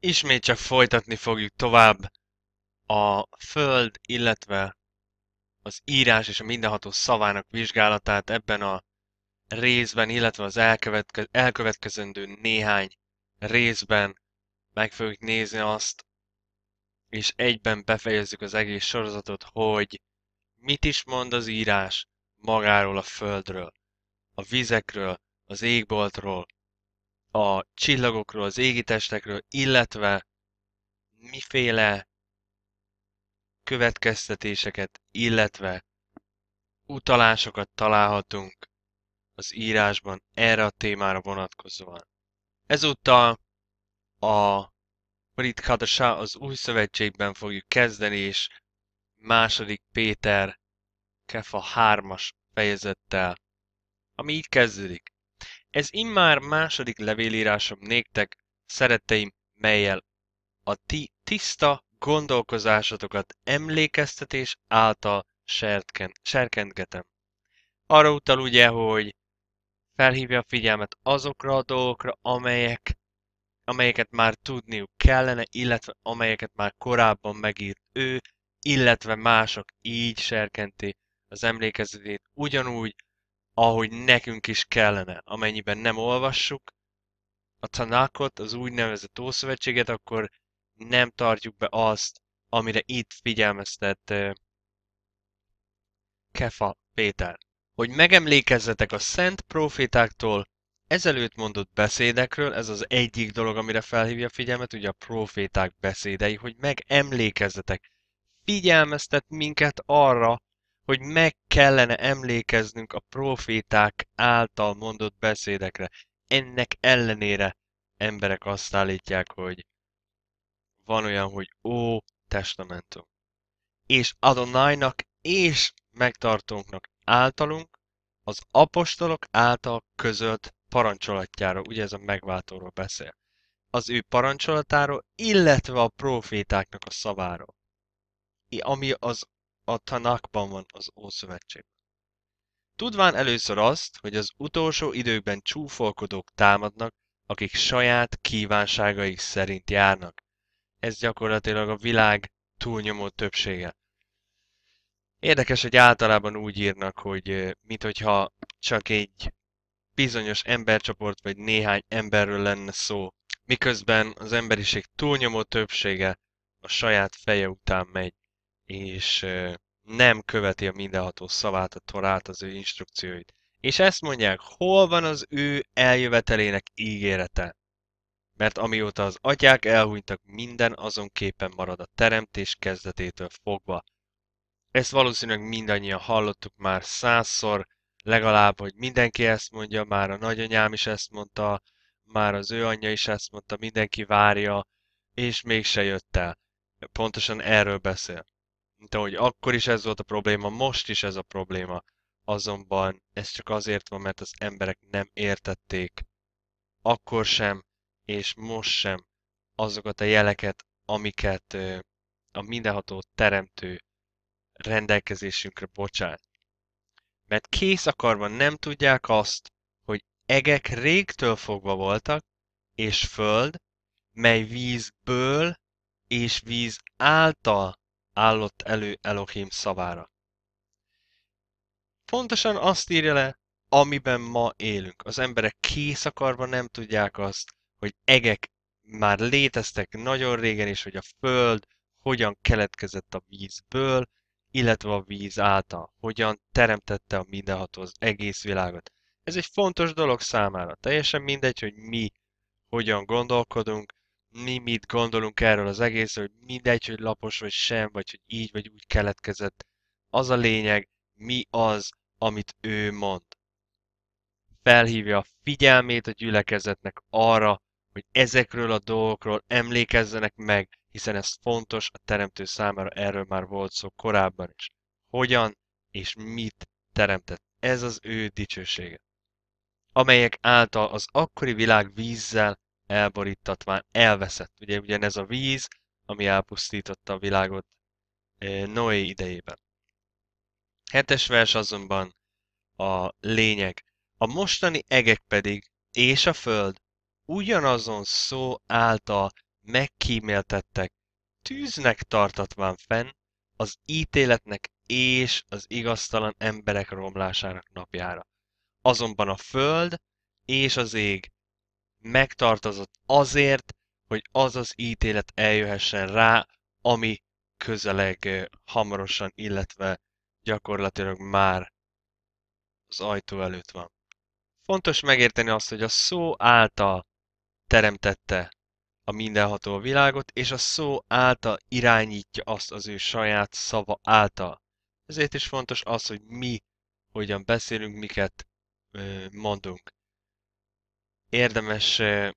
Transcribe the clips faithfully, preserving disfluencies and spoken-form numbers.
Ismét csak folytatni fogjuk tovább a Föld, illetve az írás és a mindenható szavának vizsgálatát ebben a részben, illetve az elkövetke elkövetkezendő néhány részben meg fogjuk nézni azt, és egyben befejezzük az egész sorozatot, hogy mit is mond az írás magáról a Földről, a vizekről, az égboltról, a csillagokról, az égitestekről, illetve miféle következtetéseket, illetve utalásokat találhatunk az írásban erre a témára vonatkozóan. Ezúttal a Brit Hadasha az új szövetségben fogjuk kezdeni, és második Péter Kefa hármas fejezettel, ami így kezdődik. Ez immár második levélírásom néktek, szeretteim, mellyel a ti tiszta gondolkozásotokat emlékeztetés által serken, serkentgetem. Arra utal ugye, hogy felhívja a figyelmet azokra a dolgokra, amelyek, amelyeket már tudniuk kellene, illetve amelyeket már korábban megírt ő, illetve mások így serkenti az emlékezetét ugyanúgy, ahogy nekünk is kellene. Amennyiben nem olvassuk a Tanakot, az úgynevezett Ószövetséget, akkor nem tartjuk be azt, amire itt figyelmeztet uh, Kefa Péter. Hogy megemlékezzetek a szent profétáktól ezelőtt mondott beszédekről, ez az egyik dolog, amire felhívja a figyelmet, ugye a proféták beszédei, hogy megemlékezzetek. Figyelmeztet minket arra, hogy meg kellene emlékeznünk a proféták által mondott beszédekre. Ennek ellenére emberek azt állítják, hogy van olyan, hogy Ó Testamentum. És Adonainak és megtartónknak általunk az apostolok által közölt parancsolatjáról, ugye ez a megváltóról beszél, az ő parancsolatáról, illetve a profétáknak a szaváról, ami az a Tanakban van az Ószövetségben. Tudván először azt, hogy az utolsó időkben csúfolkodók támadnak, akik saját kívánságaik szerint járnak. Ez gyakorlatilag a világ túlnyomó többsége. Érdekes, hogy általában úgy írnak, hogy minthogyha csak egy bizonyos embercsoport vagy néhány emberről lenne szó, miközben az emberiség túlnyomó többsége a saját feje után megy, és nem követi a mindenható szavát, a Torát, az ő instrukcióit. És ezt mondják, hol van az ő eljövetelének ígérete? Mert amióta az atyák elhunytak, minden azonképpen marad a teremtés kezdetétől fogva. Ezt valószínűleg mindannyian hallottuk már százszor, legalább, hogy mindenki ezt mondja, már a nagyanyám is ezt mondta, már az ő anyja is ezt mondta, mindenki várja, és mégse jött el. Pontosan erről beszél. Mint ahogy akkor is ez volt a probléma, most is ez a probléma. Azonban ez csak azért van, mert az emberek nem értették akkor sem, és most sem azokat a jeleket, amiket a mindenható teremtő rendelkezésünkre bocsát. Mert kész akarva nem tudják azt, hogy egek régtől fogva voltak, és föld, mely vízből és víz által állott elő Elohim szavára. Pontosan azt írja le, amiben ma élünk. Az emberek kész akarva nem tudják azt, hogy egek már léteztek nagyon régen, és hogy a föld hogyan keletkezett a vízből, illetve a víz által, hogyan teremtette a mindenható az egész világot. Ez egy fontos dolog számára. Teljesen mindegy, hogy mi hogyan gondolkodunk, mi mit gondolunk erről az egészről, hogy mindegy, hogy lapos vagy sem, vagy hogy így vagy úgy keletkezett. Az a lényeg, mi az, amit ő mond. Felhívja a figyelmét a gyülekezetnek arra, hogy ezekről a dolgokról emlékezzenek meg, hiszen ez fontos a teremtő számára, erről már volt szó korábban is. Hogyan és mit teremtett. Ez az ő dicsősége. Amelyek által az akkori világ vízzel elborítatván elveszett. Ugye ugyanez a víz, ami elpusztította a világot Noé idejében. Hetes vers azonban a lényeg. A mostani egek pedig, és a föld ugyanazon szó által megkíméltettek, tűznek tartatván fenn az ítéletnek és az igaztalan emberek romlásának napjára. Azonban a föld és az ég megtartozott azért, hogy az az ítélet eljöhessen rá, ami közeleg hamarosan, illetve gyakorlatilag már az ajtó előtt van. Fontos megérteni azt, hogy a szó által teremtette a mindenható világot, és a szó által irányítja azt az ő saját szava által. Ezért is fontos az, hogy mi hogyan beszélünk, miket ö, mondunk. Érdemes ö,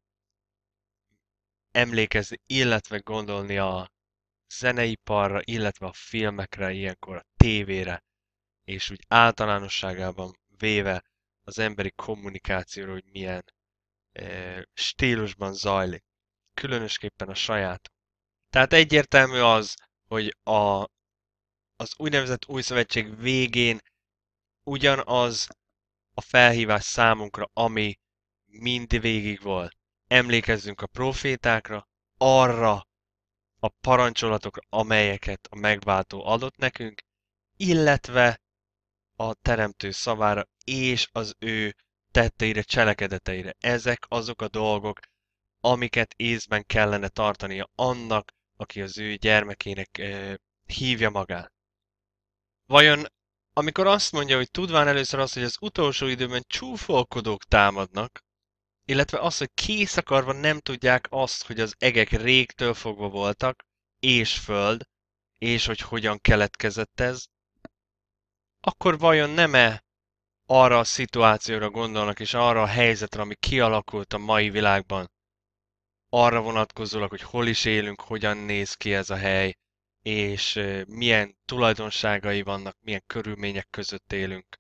emlékezni, illetve gondolni a zeneiparra, illetve a filmekre, ilyenkor a tévére, és úgy általánosságában véve az emberi kommunikációra, hogy milyen ö, stílusban zajlik. Különösképpen a saját. Tehát egyértelmű az, hogy a, az úgynevezett új szövetség végén ugyanaz a felhívás számunkra, ami mindvégig volt. Emlékezzünk a profétákra, arra a parancsolatokra, amelyeket a megváltó adott nekünk, illetve a teremtő szavára és az ő tetteire, cselekedeteire. Ezek azok a dolgok, amiket észben kellene tartania annak, aki az ő gyermekének eh, hívja magát. Vajon amikor azt mondja, hogy tudván először azt, hogy az utolsó időben csúfolkodók támadnak, illetve az, hogy kész akarva nem tudják azt, hogy az egek régtől fogva voltak, és föld, és hogy hogyan keletkezett ez, akkor vajon nem-e arra a szituációra gondolnak, és arra a helyzetre, ami kialakult a mai világban, arra vonatkozólag, hogy hol is élünk, hogyan néz ki ez a hely, és milyen tulajdonságai vannak, milyen körülmények között élünk.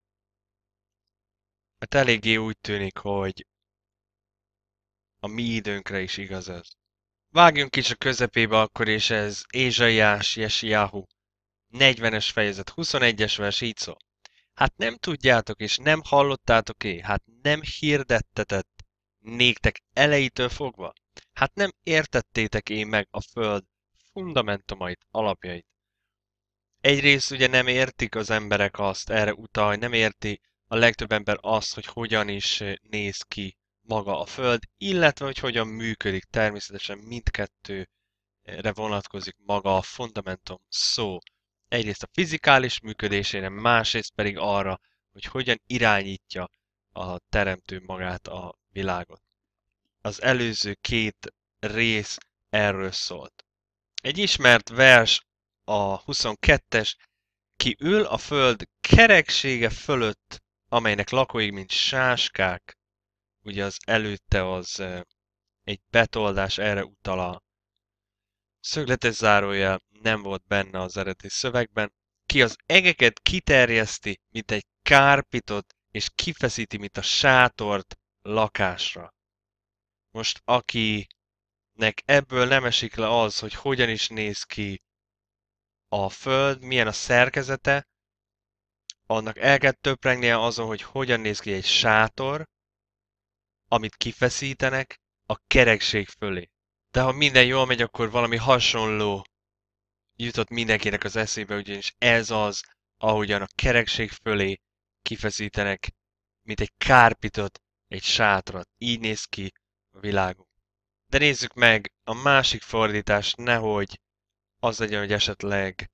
Mert eléggé úgy tűnik, hogy a mi időnkre is igaz ez. Vágjunk is a közepébe akkor, és ez Ézsaiás Jesiáhu negyvenes fejezet huszonegyes vers így szól. Hát nem tudjátok és nem hallottátok-é, hát nem hirdettetett néktek elejétől fogva? Hát nem értettétek én meg a föld fundamentumait, alapjait. Egyrészt ugye nem értik az emberek azt, erre utal, nem érti a legtöbb ember azt, hogy hogyan is néz ki maga a föld, illetve hogy hogyan működik. Természetesen mindkettőre vonatkozik maga a fundamentum szó. Egyrészt a fizikális működésére, másrészt pedig arra, hogy hogyan irányítja a teremtő magát a világot. Az előző két rész erről szólt. Egy ismert vers, a huszonkettes, ki ül a föld kereksége fölött, amelynek lakói, mint sáskák. Ugye az előtte az egy betoldás, erre utal a szögletes zárójel, nem volt benne az eredeti szövegben. Ki az egeket kiterjeszti, mint egy kárpitot, és kifeszíti, mint a sátort lakásra. Most akinek ebből nem esik le az, hogy hogyan is néz ki a föld, milyen a szerkezete, annak el kell töprengnie azon, hogy hogyan néz ki egy sátor, amit kifeszítenek a kerekség fölé. De ha minden jól megy, akkor valami hasonló jutott mindenkinek az eszébe, ugyanis ez az, ahogyan a kerekség fölé kifeszítenek, mint egy kárpitot, egy sátrat. Így néz ki a világunk. De nézzük meg a másik fordítást, nehogy az legyen, hogy esetleg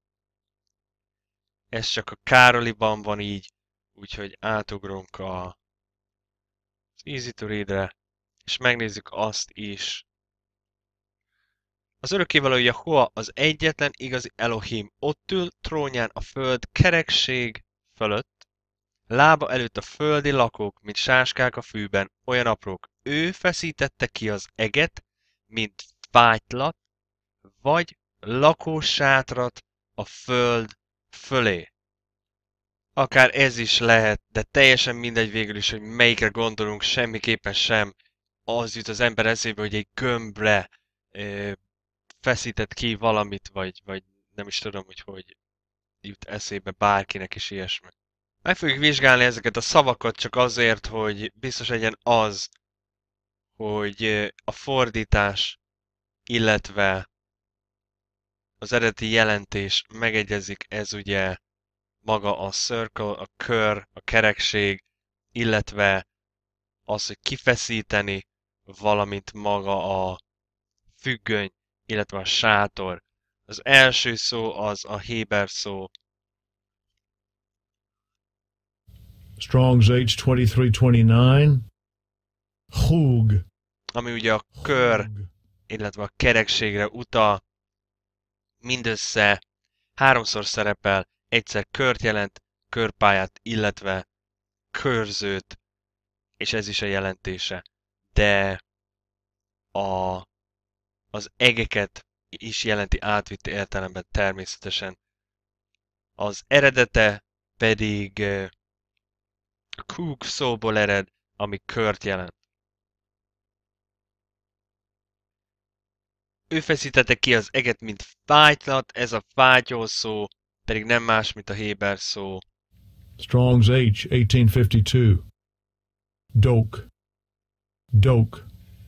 ez csak a Károliban van így, úgyhogy átugrunk a, az Easy to Read-re, és megnézzük azt is. Az örökkévaló Jehova az egyetlen igazi Elohim, ott ül trónján a föld kerekség fölött, lába előtt a földi lakók, mint sáskák a fűben, olyan aprók. Ő feszítette ki az eget, mint fájtlat, vagy lakósátrat a föld fölé. Akár ez is lehet, de teljesen mindegy végül is, hogy melyikre gondolunk, semmiképpen sem az jut az ember eszébe, hogy egy gömbre ö, feszített ki valamit, vagy, vagy nem is tudom, hogy hogy jut eszébe bárkinek is ilyesmi. Meg fogjuk vizsgálni ezeket a szavakat csak azért, hogy biztos legyen az, hogy a fordítás illetve az eredeti jelentés megegyezik, ez ugye maga a circle, a kör, a kerekség, illetve az, hogy kifeszíteni, valamint maga a függöny, illetve a sátor. Az első szó az a héber szó. Strong's H twenty-three twenty-nine. Hug. Ami ugye a kör, illetve a kerekségre utal. Mindössze háromszor szerepel, egyszer kört jelent, körpályát, illetve körzőt, és ez is a jelentése. De a, az egeket is jelenti átvitt értelemben természetesen. Az eredete pedig kúk szóból ered, ami kört jelent. Ő feszítette ki az eget, mint fájtlat, ez a fátyol szó pedig nem más, mint a héber szó. Strong's H eighteen fifty-two. Dok. Dok.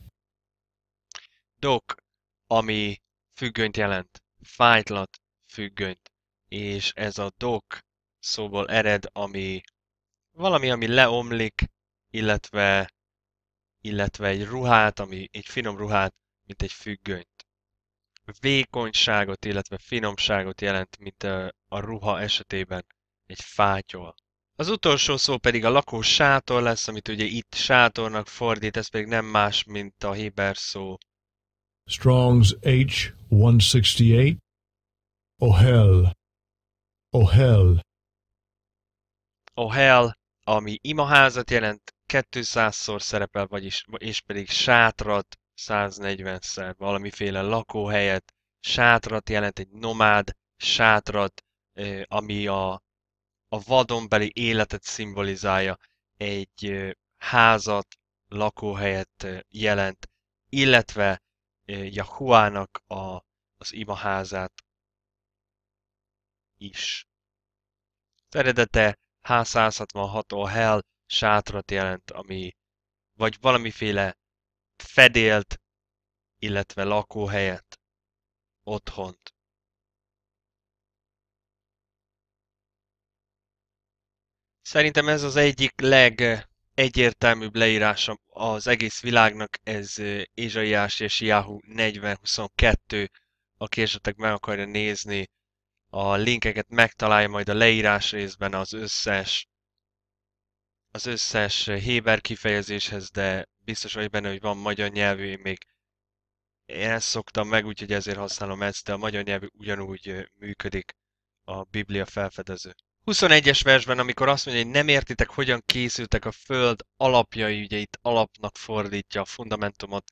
Dok, ami függönyt jelent. Fájtlat, függönyt. És ez a dok szóból ered, ami valami, ami leomlik, illetve, illetve egy ruhát, ami egy finom ruhát, mint egy függönyt. Vékonyságot, illetve finomságot jelent, mint a, a ruha esetében egy fátyol. Az utolsó szó pedig a lakó sátor lesz, amit ugye itt sátornak fordít, ez pedig nem más, mint a héber szó. Strong's H one sixty-eight. Ohel. Ohel. Ohel, ami imaházat jelent, kétszázszor szerepel, vagyis, és pedig sátrat száznegyvenszer, valamiféle lakóhelyet. Sátrat jelent, egy nomád sátrat, ami a, a vadonbeli életet szimbolizálja, egy házat, lakóhelyet jelent, illetve Jahuának a, az imaházát is. Az eredete H száz hatvanhat Ohel sátrat jelent, ami vagy valamiféle fedélt, illetve lakóhelyet, otthont. Szerintem ez az egyik legegyértelműbb leírása az egész világnak, ez Ézsaiás és Jáhu negyven huszonkettő, aki esetleg meg akarja nézni, a linkeket megtalálja majd a leírás részben az összes az összes héber kifejezéshez, de biztos vagy benne, hogy van magyar nyelvű, én még én ezt szoktam meg, úgyhogy ezért használom ezt, de a magyar nyelvű ugyanúgy működik a Biblia felfedező. huszonegyes versben, amikor azt mondja, hogy nem értitek, hogyan készültek a föld alapjai, ugye itt alapnak fordítja a fundamentumot.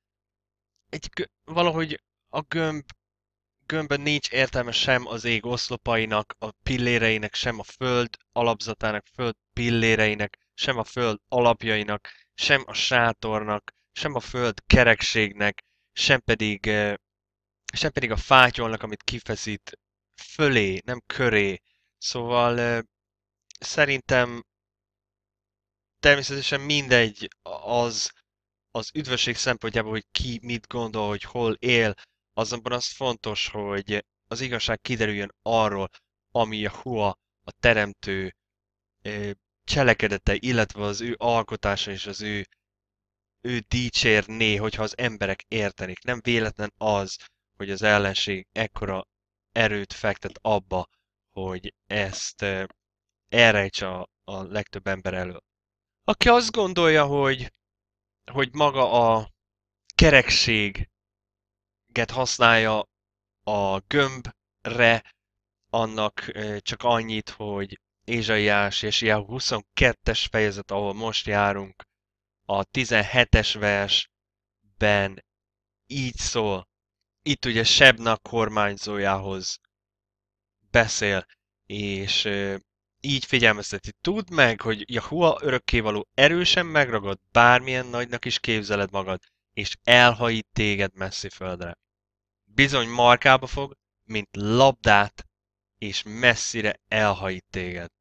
Egy, valahogy a gömb, gömbben nincs értelme sem az ég oszlopainak, a pilléreinek, sem a föld alapzatának, föld pilléreinek, sem a föld alapjainak, sem a sátornak, sem a föld kerekségnek, sem pedig, sem pedig a fátyolnak, amit kifeszít fölé, nem köré. Szóval szerintem természetesen mindegy az, az üdvösség szempontjából, hogy ki mit gondol, hogy hol él, azonban az fontos, hogy az igazság kiderüljön arról, ami Jahua, a teremtő cselekedete, illetve az ő alkotása és az ő, ő dicsérné, hogyha az emberek értenék. Nem véletlen az, hogy az ellenség ekkora erőt fektet abba, hogy ezt elrejtse a, a legtöbb ember elől. Aki azt gondolja, hogy, hogy maga a kerekséget használja a gömbre, annak csak annyit, hogy Ézsaiás és Jáhu huszonkettes fejezet, ahol most járunk, a tizenhetes versben így szól. Itt ugye Sebna kormányzójához beszél, és így figyelmezteti. Tudd meg, hogy Jahua örökkévaló erősen megragad, bármilyen nagynak is képzeled magad, és elhajít téged messzi földre. Bizony markába fog, mint labdát, és messzire elhajít téged.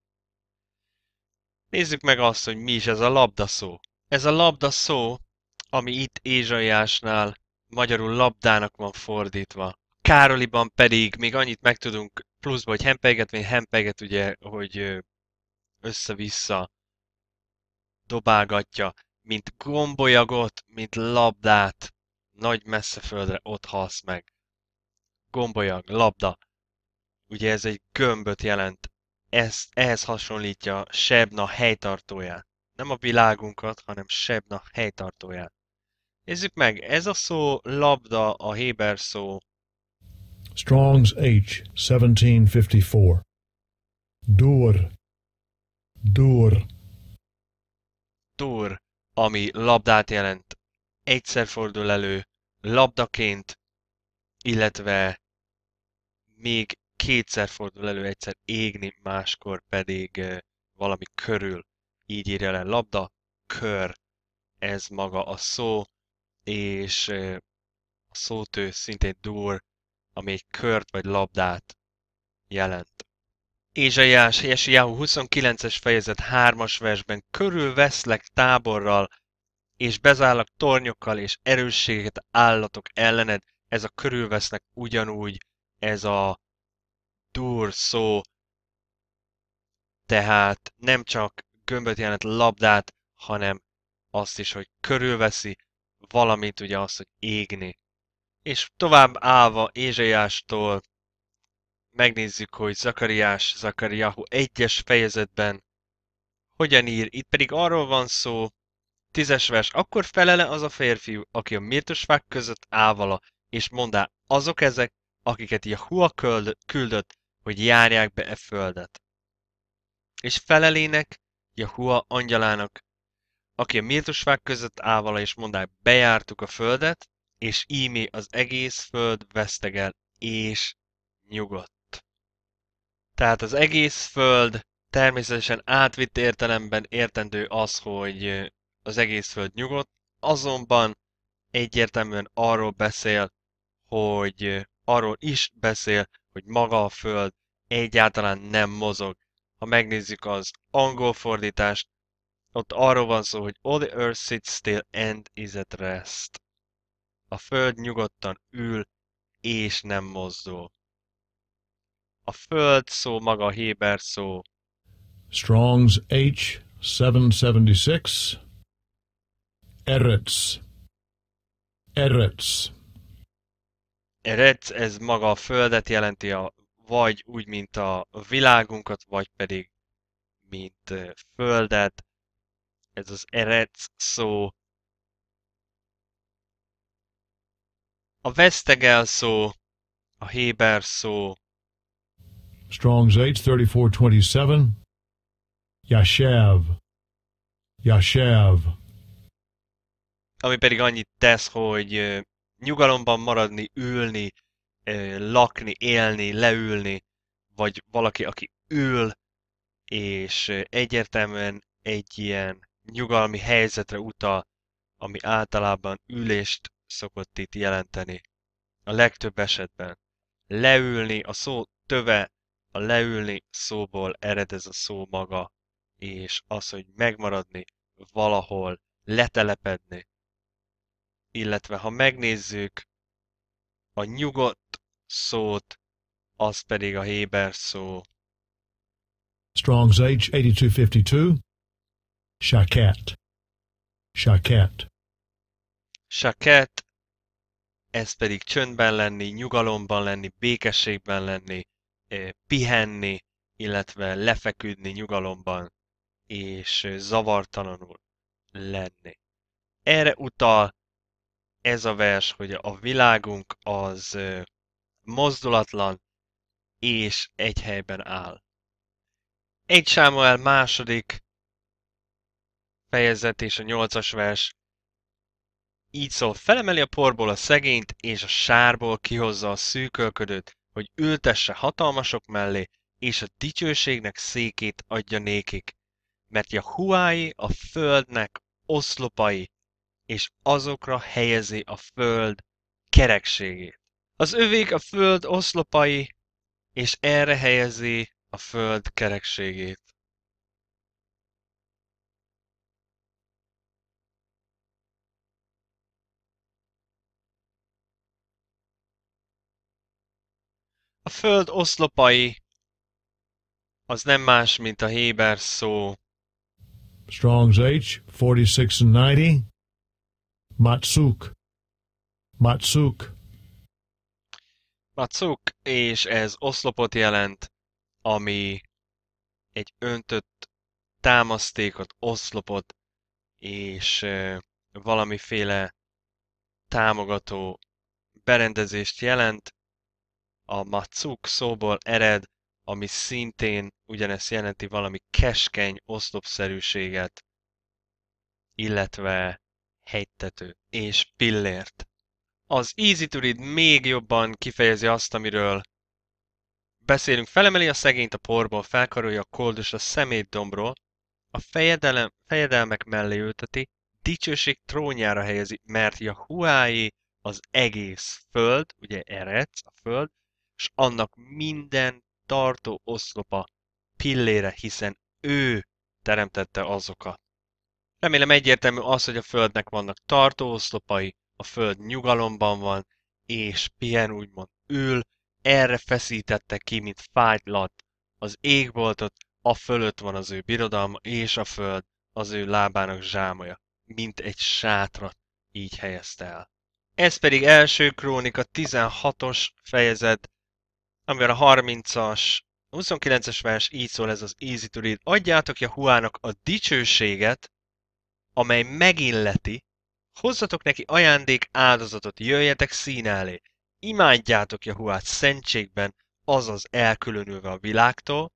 Nézzük meg azt, hogy mi is ez a labda szó. Ez a labda szó, ami itt Ézsaiásnál magyarul labdának van fordítva. Károliban pedig még annyit megtudunk pluszba, hogy hempelygetvény, hempelyget ugye, hogy össze-vissza dobálgatja, mint gombolyagot, mint labdát, nagy messze földre ott halsz meg. Gombolyag, labda, ugye ez egy gömböt jelent, ezt, ehhez hasonlítja Sebna helytartóját. Nem a világunkat, hanem Sebna helytartóját. Nézzük meg, ez a szó labda, a héber szó. Strong's H, seventeen fifty-four. Dur. Dur. Dur, ami labdát jelent. Egyszer fordul elő labdaként, illetve még kétszer fordul elő, egyszer égni, máskor pedig valami körül. Így írja le labda, kör, ez maga a szó, és a szótő szintén dur, ami egy kört vagy labdát jelent. Ézsaiás, Jesiáhu huszonkilences fejezet hármas versben körülveszlek táborral, és bezállak tornyokkal és erősséget állatok ellened, ez a körülvesznek ugyanúgy, ez a dur szó, tehát nem csak gömböt jelent labdát, hanem azt is, hogy körülveszi, valamint ugye azt, hogy égni. És tovább állva Ézsaiástól megnézzük, hogy Zakariás, Zakariáhu egyes fejezetben hogyan ír. Itt pedig arról van szó, tízes vers, akkor felele az a férfiú, aki a mirtusfák között áll vala, és mondá, azok ezek, akiket Jahua küldött, hogy járják be e földet. És felelének Jahua angyalának, aki a mirtusfák között áll vala, és mondá, bejártuk a földet, és ímé az egész föld vesztegel, és nyugodt. Tehát az egész föld természetesen átvitt értelemben értendő az, hogy az egész föld nyugodt, azonban egyértelműen arról beszél, hogy arról is beszél, hogy maga a föld egyáltalán nem mozog. Ha megnézzük az angol fordítást, ott arról van szó, hogy all the earth sits still and is at rest. A föld nyugodtan ül és nem mozdul. A föld szó maga a héber szó. Strong's H, seven seventy-six. Eretz. Eretz. Eretz, ez maga a földet jelenti, a, vagy úgy, mint a világunkat, vagy pedig mint földet. Ez az Eretz szó. A vesztegel szó, a héber szó. Strong's H, thirty-four twenty-seven. Yashav. Yashav. Ami pedig annyit tesz, hogy nyugalomban maradni, ülni, lakni, élni, leülni, vagy valaki, aki ül, és egyértelműen egy ilyen nyugalmi helyzetre utal, ami általában ülést szokott itt jelenteni. A legtöbb esetben. Leülni, a szó töve, a leülni szóból ered ez a szó maga, és az, hogy megmaradni valahol, letelepedni. Illetve ha megnézzük a nyugodt szót, az pedig a héber szó. Strong's H, eighty-two fifty-two. Shaket. Shaket. Saket, ez pedig csöndben lenni, nyugalomban lenni, békességben lenni, pihenni, illetve lefeküdni nyugalomban, és zavartalanul lenni. Erre utal ez a vers, hogy a világunk az mozdulatlan és egy helyben áll. Egy Sámuel második fejezet és a nyolcas vers így szól, felemeli a porból a szegényt, és a sárból kihozza a szűkölködőt, hogy ültesse hatalmasok mellé, és a dicsőségnek székét adja nékik. Mert Jahuái a földnek oszlopai, és azokra helyezi a föld kerekségét. Az övék a föld oszlopai, és erre helyezi a föld kerekségét. A föld oszlopai az nem más, mint a héber szó Strong's H, forty-six and ninety. Matsuk. Matsuk. macuk, és ez oszlopot jelent, ami egy öntött támasztékot, oszlopot és ö, valamiféle támogató berendezést jelent. A macuk szóból ered, ami szintén ugyanezt jelenti, valami keskeny oszlopszerűséget, illetve hegytető és pillért. Az Easy to Read még jobban kifejezi azt, amiről beszélünk. Felemeli a szegényt a porból, felkarolja a koldus a szemétdombról, a fejedelem, fejedelmek mellé ülteti, dicsőség trónjára helyezi, mert Jahuáé az egész föld, ugye Erec, a föld, és annak minden tartó oszlopa, pillére, hiszen ő teremtette azokat. Remélem egyértelmű az, hogy a földnek vannak tartó oszlopai, a föld nyugalomban van, és pihen úgymond ül, erre feszítette ki, mint fájtlat az égboltot, a fölött van az ő birodalma, és a föld az ő lábának zsámoja, mint egy sátrat így helyezte el. Ez pedig első krónika tizenhatos fejezet, amivel a harmincas, huszonkilences vers így szól, ez az Easy to Read. Adjátok Jahuának a dicsőséget, amely megilleti, hozzatok neki ajándék áldozatot, jöjjetek színe elé. Imádjátok Jahuát szentségben, azaz elkülönülve a világtól,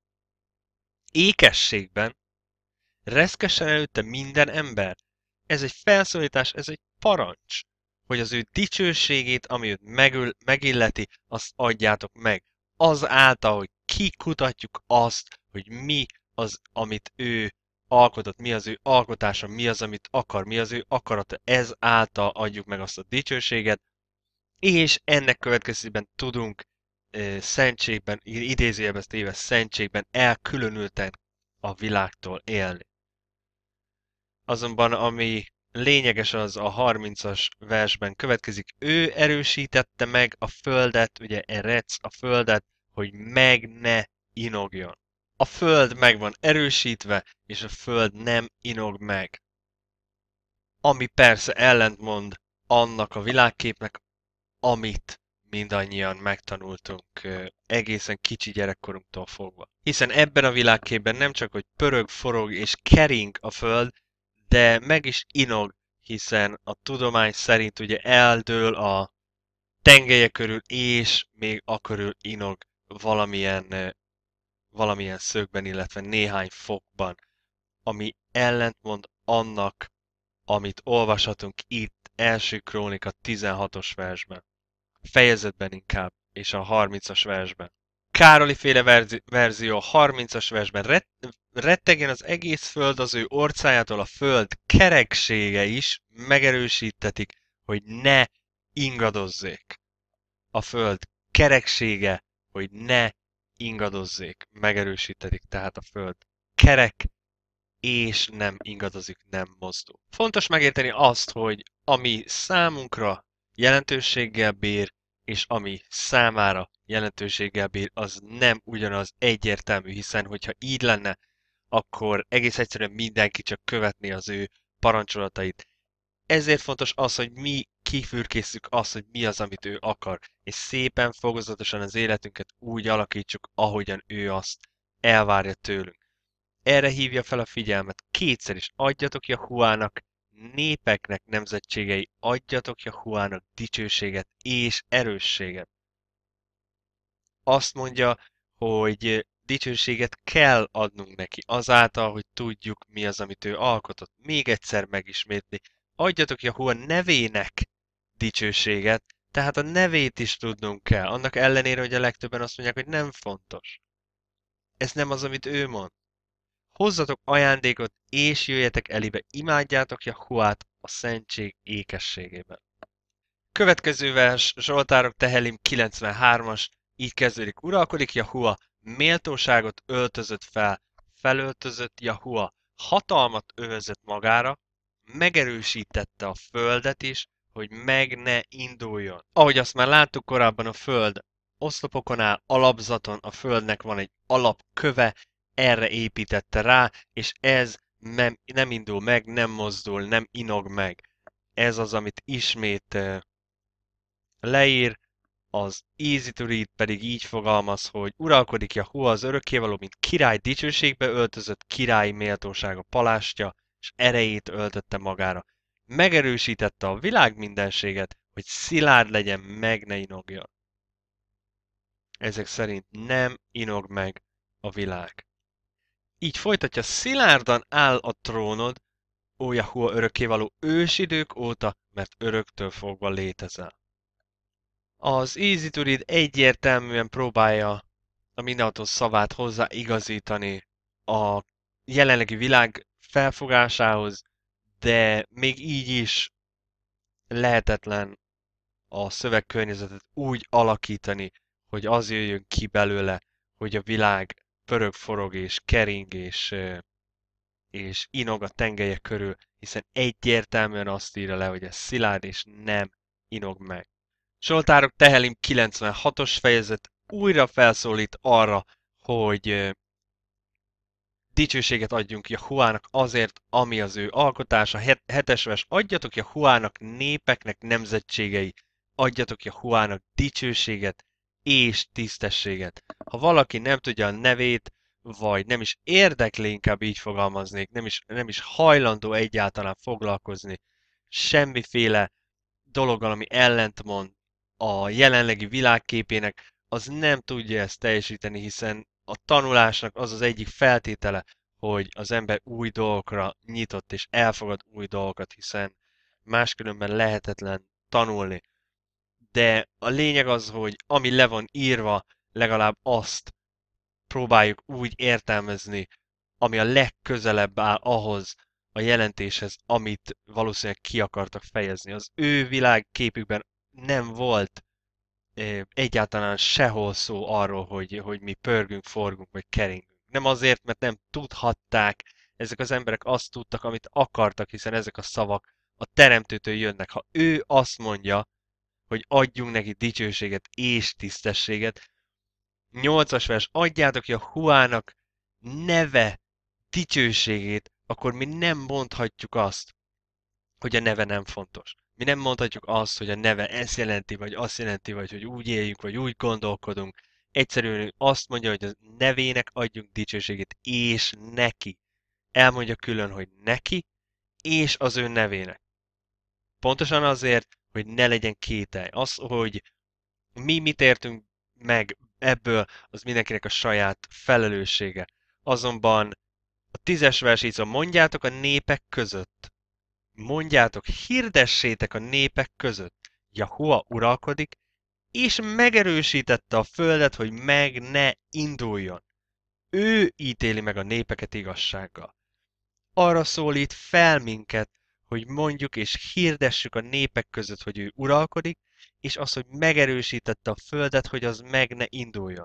ékességben, reszkessen előtte minden ember. Ez egy felszólítás, ez egy parancs, hogy az ő dicsőségét, ami őt megül, megilleti, azt adjátok meg. Az által, hogy kikutatjuk azt, hogy mi az, amit ő alkotott, mi az ő alkotása, mi az, amit akar, mi az ő akarata, ez által adjuk meg azt a dicsőséget, és ennek következtében tudunk e, szentségben, idézőjelben téve szentségben elkülönülten a világtól élni. Azonban ami lényeges az a harmincas versben következik, ő erősítette meg a földet, ugye Erec, a földet, hogy meg ne inogjon. A föld meg van erősítve, és a föld nem inog meg. Ami persze ellentmond annak a világképnek, amit mindannyian megtanultunk egészen kicsi gyerekkorunktól fogva. Hiszen ebben a világképben nem csak, hogy pörög, forog és kering a föld, de meg is inog, hiszen a tudomány szerint ugye eldől a tengelye körül, és még a körül inog valamilyen valamilyen szögben, illetve néhány fokban, ami ellentmond annak, amit olvashatunk itt első krónika tizenhatos versben. Fejezetben inkább, és a harmincas versben. Károli féle verzi- verzió a harmincas versben ret- rettegjen az egész föld az ő orcájától, a föld kereksége is megerősítetik, hogy ne ingadozzék. A föld kereksége, hogy ne ingadozzék, megerősítetik tehát a föld kerek, és nem ingadozik, nem mozdul. Fontos megérteni azt, hogy ami számunkra jelentőséggel bír, és ami számára jelentőséggel bír, az nem ugyanaz egyértelmű, hiszen hogyha így lenne, akkor egész egyszerűen mindenki csak követné az ő parancsolatait. Ezért fontos az, hogy mi kifürkészük azt, hogy mi az, amit ő akar, és szépen, fokozatosan az életünket úgy alakítsuk, ahogyan ő azt elvárja tőlünk. Erre hívja fel a figyelmet kétszer is. Adjatok Jahuának, népeknek, nemzetségei, adjatok Jahuának dicsőséget és erősséget. Azt mondja, hogy dicsőséget kell adnunk neki, azáltal, hogy tudjuk, mi az, amit ő alkotott. Még egyszer megismétli. Adjatok Jahua nevének dicsőséget, tehát a nevét is tudnunk kell, annak ellenére, hogy a legtöbben azt mondják, hogy nem fontos. Ez nem az, amit ő mond. Hozzatok ajándékot, és jöjjetek elébe, imádjátok Jahuát a szentség ékességében. Következő vers, Zsoltárok Tehelim kilencvenhármas, így kezdődik. Uralkodik Jahua, méltóságot öltözött fel, felöltözött Jahua, hatalmat övezett magára, megerősítette a földet is, hogy meg ne induljon. Ahogy azt már láttuk korábban, a föld oszlopokon áll, alapzaton, a földnek van egy alapköve, erre építette rá, és ez nem, nem indul meg, nem mozdul, nem inog meg. Ez az, amit ismét uh, leír, az Easy to Read pedig így fogalmaz, hogy uralkodik Jahua az örökkévaló, mint király dicsőségbe öltözött, királyi méltósága palástja, és erejét öltötte magára. Megerősítette a világ mindenséget, hogy szilárd legyen, meg ne inogjon. Ezek szerint nem inog meg a világ. Így folytatja, szilárdan áll a trónod, ó Jahua örökkévaló ősidők óta, mert öröktől fogva létezel. Az Easy to Read egyértelműen próbálja a mindenható szavát hozzáigazítani a jelenlegi világ felfogásához, de még így is lehetetlen a szövegkörnyezetet úgy alakítani, hogy az jöjjön ki belőle, hogy a világ pörög, forog és kering és, és inog a tengelye körül, hiszen egyértelműen azt írja le, hogy ez szilárd és nem inog meg. Zsoltárok Tehelim kilencvenhatos fejezet újra felszólít arra, hogy dicsőséget adjunk Jahuának azért, ami az ő alkotása. Hetes vers, adjatok Jahuának népeknek, nemzetségei, adjatok Jahuának dicsőséget és tisztességet. Ha valaki nem tudja a nevét, vagy nem is érdekli, inkább így fogalmaznék, nem is, nem is hajlandó egyáltalán foglalkozni semmiféle dologgal, ami ellentmond a jelenlegi világképének, az nem tudja ezt teljesíteni, hiszen a tanulásnak az az egyik feltétele, hogy az ember új dolgokra nyitott és elfogad új dolgokat, hiszen máskülönben lehetetlen tanulni. De a lényeg az, hogy ami le van írva, legalább azt próbáljuk úgy értelmezni, ami a legközelebb áll ahhoz a jelentéshez, amit valószínűleg ki akartak fejezni. Az ő világképükben nem volt eh, egyáltalán sehol szó arról, hogy, hogy mi pörgünk, forgunk vagy keringünk. Nem azért, mert nem tudhatták, ezek az emberek azt tudtak, amit akartak, hiszen ezek a szavak a teremtőtől jönnek. Ha ő azt mondja, hogy adjunk neki dicsőséget és tisztességet, nyolcas vers, adjátok Jahuának neve dicsőségét, akkor mi nem mondhatjuk azt, hogy a neve nem fontos. Mi nem mondhatjuk azt, hogy a neve ezt jelenti, vagy azt jelenti, vagy hogy úgy éljünk, vagy úgy gondolkodunk. Egyszerűen azt mondja, hogy a nevének adjunk dicsőségét, és neki. Elmondja külön, hogy neki, és az ő nevének. Pontosan azért, hogy ne legyen kételj. Az, hogy mi mit értünk meg ebből, az mindenkinek a saját felelőssége. Azonban a tízes vers így szól, mondjátok a népek között. Mondjátok, hirdessétek a népek között. Jahua uralkodik, és megerősítette a földet, hogy meg ne induljon. Ő ítéli meg a népeket igazsággal. Arra szólít fel minket, hogy mondjuk és hirdessük a népek között, hogy ő uralkodik, és az, hogy megerősítette a földet, hogy az meg ne induljon.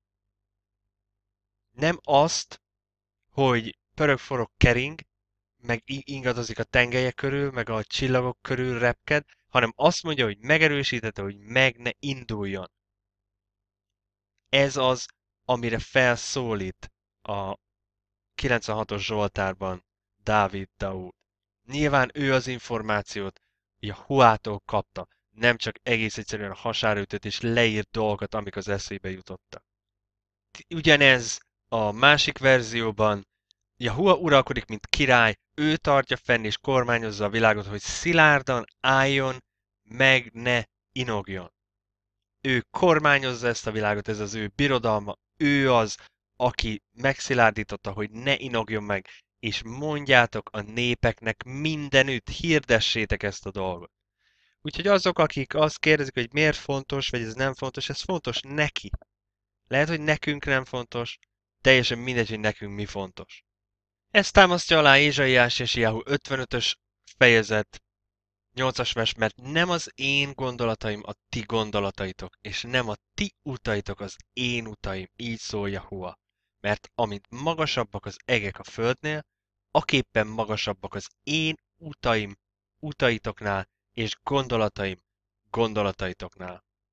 Nem azt, hogy pörög-forog kering, meg ingadozik a tengelye körül, meg a csillagok körül repked, hanem azt mondja, hogy megerősítette, hogy meg ne induljon. Ez az, amire felszólít a kilencvenhatos Zsoltárban Dávid Daud. Nyilván ő az információt Jahuától kapta, nem csak egész egyszerűen a hasára ütött és leírt dolgokat, amik az eszébe jutottak. Ugyanez a másik verzióban, Jahua uralkodik, mint király, ő tartja fenn és kormányozza a világot, hogy szilárdan álljon, meg ne inogjon. Ő kormányozza ezt a világot, ez az ő birodalma, ő az, aki megszilárdította, hogy ne inogjon meg, és mondjátok a népeknek mindenütt, hirdessétek ezt a dolgot. Úgyhogy azok, akik azt kérdezik, hogy miért fontos, vagy ez nem fontos, ez fontos neki. Lehet, hogy nekünk nem fontos, teljesen mindegy, hogy nekünk mi fontos. Ezt támasztja alá Ézsaiás és Jehu ötvenötös fejezet, nyolcas vers, mert nem az én gondolataim a ti gondolataitok, és nem a ti utaitok az én utaim, így szól Jahua. Mert amint magasabbak az egek a földnél, aképpen magasabbak az én utaim utaitoknál, és gondolataim gondolataitoknál.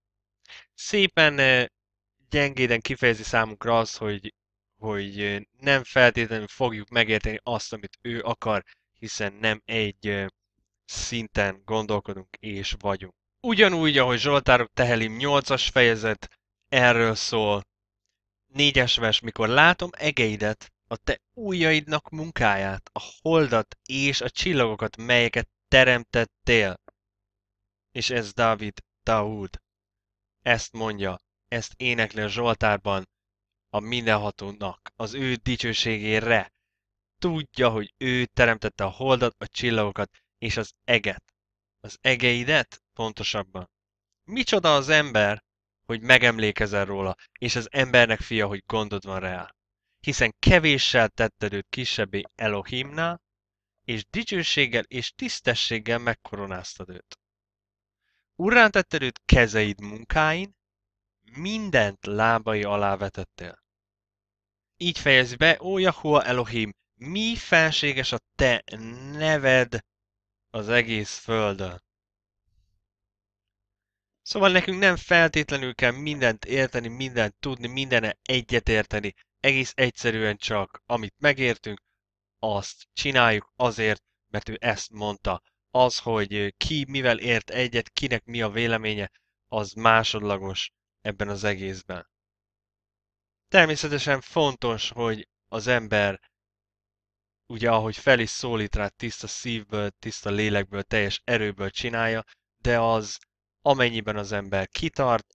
Szépen eh, gyengéden kifejezi számunkra az, hogy, hogy eh, nem feltétlenül fogjuk megérteni azt, amit ő akar, hiszen nem egy eh, szinten gondolkodunk és vagyunk. Ugyanúgy, ahogy Zsoltárok Tehelim nyolcas fejezet erről szól, négyes vers, mikor látom egeidet, a te ujjaidnak munkáját, a holdat és a csillagokat, melyeket teremtettél. És ez Dávid, Daud. Ezt mondja, ezt énekli a Zsoltárban a mindenhatónak, az ő dicsőségére. Tudja, hogy ő teremtette a holdat, a csillagokat és az eget. Az egeidet pontosabban. Micsoda az ember, hogy megemlékezel róla, és az embernek fia, hogy gondod van rá. Hiszen kevéssel tetted őt kisebbé Elohimnál, és dicsőséggel és tisztességgel megkoronáztad őt. Urrán tetted őt kezeid munkáin, mindent lábai alá vetettél. Így fejezi be, ó Jahua Elohim, mi felséges a te neved az egész földön. Szóval nekünk nem feltétlenül kell mindent érteni, mindent tudni, mindenne egyet érteni. Egész egyszerűen csak, amit megértünk, azt csináljuk azért, mert ő ezt mondta. Az, hogy ki mivel ért egyet, kinek mi a véleménye, az másodlagos ebben az egészben. Természetesen fontos, hogy az ember, ugye ahogy fel is szólít rá, tiszta szívből, tiszta lélekből, teljes erőből csinálja, de az, amennyiben az ember kitart,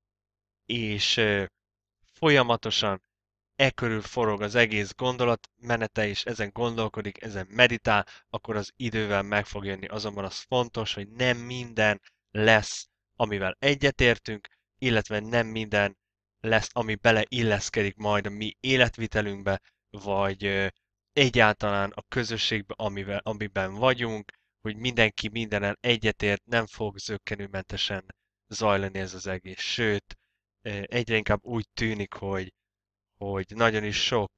és ö, folyamatosan e körül forog az egész gondolat menete, és ezen gondolkodik, ezen meditál, akkor az idővel meg fog jönni. Azonban az fontos, hogy nem minden lesz, amivel egyetértünk, illetve nem minden lesz, ami beleilleszkedik majd a mi életvitelünkbe, vagy ö, egyáltalán a közösségbe, amivel, amiben vagyunk, hogy mindenki mindenen egyetért, nem fog zökkenőmentesen zajlani ez az egész. Sőt, ö, egyre inkább úgy tűnik, hogy hogy nagyon is sok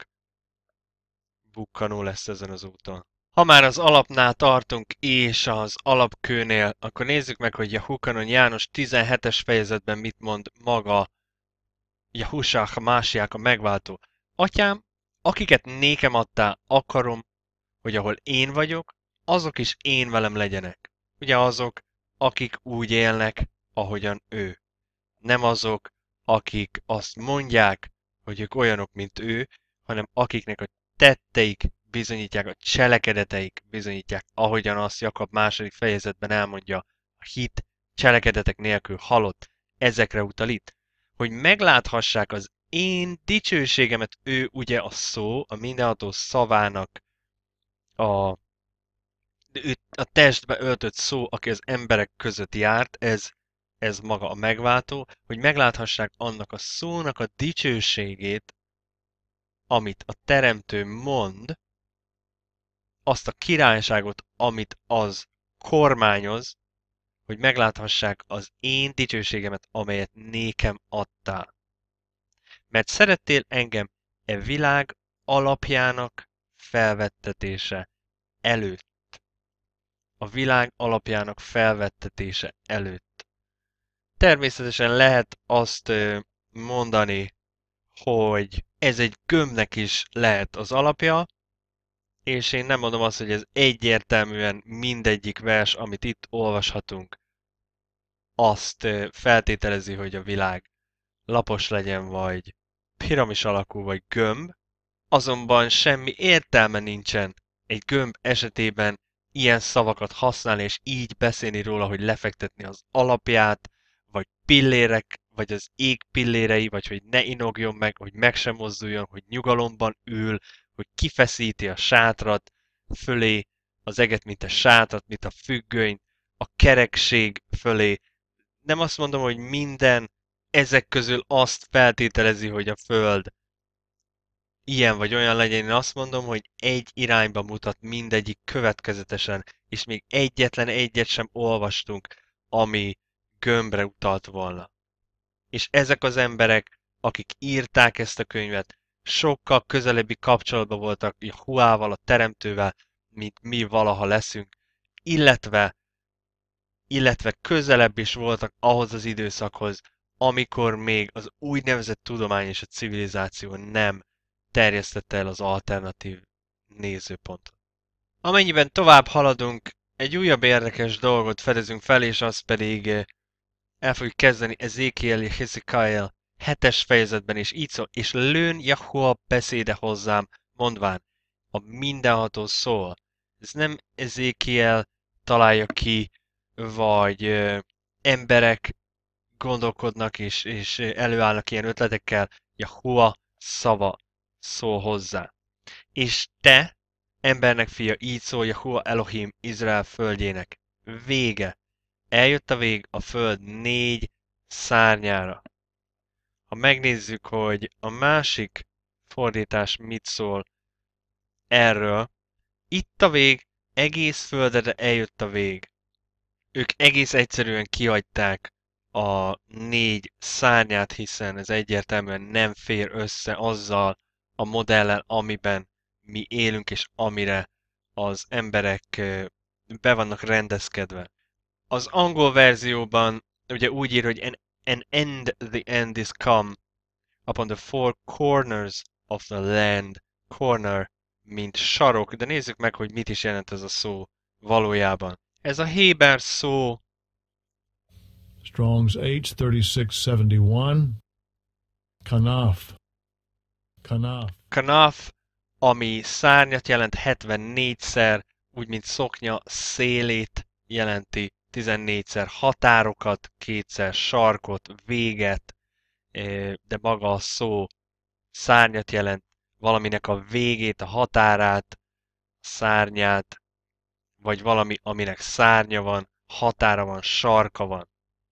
bukkanó lesz ezen az úton. Ha már az alapnál tartunk és az alapkőnél, akkor nézzük meg, hogy Jehukanon János tizenhetes fejezetben mit mond maga Jahusák Másiák a megváltó. Atyám, akiket nékem adtál, akarom, hogy ahol én vagyok, azok is én velem legyenek. Ugye azok, akik úgy élnek, ahogyan ő. Nem azok, akik azt mondják, hogy ők olyanok, mint ő, hanem akiknek a tetteik bizonyítják, a cselekedeteik bizonyítják, ahogyan azt Jakab második fejezetben elmondja, a hit cselekedetek nélkül halott, ezekre utal itt, hogy megláthassák az én dicsőségemet, ő ugye a szó, a mindenható szavának a, ő, a testbe öltött szó, aki az emberek között járt, ez ez maga a megváltó, hogy megláthassák annak a szónak a dicsőségét, amit a teremtő mond, azt a királyságot, amit az kormányoz, hogy megláthassák az én dicsőségemet, amelyet nékem adtál. Mert szerettél engem e világ alapjának felvettetése előtt. A világ alapjának felvettetése előtt. Természetesen lehet azt mondani, hogy ez egy gömbnek is lehet az alapja, és én nem mondom azt, hogy ez egyértelműen mindegyik vers, amit itt olvashatunk, azt feltételezi, hogy a világ lapos legyen, vagy piramis alakú, vagy gömb, azonban semmi értelme nincsen egy gömb esetében ilyen szavakat használni, és így beszélni róla, hogy lefektetni az alapját, vagy pillérek, vagy az ég pillérei, vagy hogy ne inogjon meg, hogy meg sem mozduljon, hogy nyugalomban ül, hogy kifeszíti a sátrat fölé, az eget, mint a sátrat, mint a függönyt, a kerekség fölé. Nem azt mondom, hogy minden ezek közül azt feltételezi, hogy a Föld ilyen vagy olyan legyen. Én azt mondom, hogy egy irányba mutat mindegyik következetesen, és még egyetlen egyet sem olvastunk, ami gömbre utalt volna. És ezek az emberek, akik írták ezt a könyvet, sokkal közelebbi kapcsolatban voltak Jahuával, a Teremtővel, mint mi valaha leszünk, illetve, illetve közelebb is voltak ahhoz az időszakhoz, amikor még az úgynevezett tudomány és a civilizáció nem terjesztette el az alternatív nézőpontot. Amennyiben tovább haladunk, egy újabb érdekes dolgot fedezünk fel, és az pedig el fogjuk kezdeni Ezékiel és Hezekiel hetes fejezetben, és így szól, és lőn Jahua beszéde hozzám, mondván, a mindenható szól. Ez nem Ezékiel találja ki, vagy ö, emberek gondolkodnak és, és előállnak ilyen ötletekkel, Jahua szava szól hozzá. És te, embernek fia, így szól Jahua Elohim Izrael földjének. Vége. Eljött a vég a föld négy szárnyára. Ha megnézzük, hogy a másik fordítás mit szól erről, itt a vég, egész földre eljött a vég. Ők egész egyszerűen kihagyták a négy szárnyát, hiszen ez egyértelműen nem fér össze azzal a modellel, amiben mi élünk, és amire az emberek be vannak rendezkedve. Az angol verzióban ugye úgy ír, hogy an, an end the end is come upon the four corners of the land. Corner, mint sarok, de nézzük meg, hogy mit is jelent ez a szó valójában. Ez a héber szó Strong's H thirty-six seventy-one. Kanaf. Kanaf. kanaf, ami szárnyat jelent hetennégyszer, úgy mint szoknya szélét jelenti tizennégyszer, határokat kétszer, sarkot, véget, de maga a szó szárnyat jelent, valaminek a végét, a határát, szárnyát, vagy valami, aminek szárnya van, határa van, sarka van.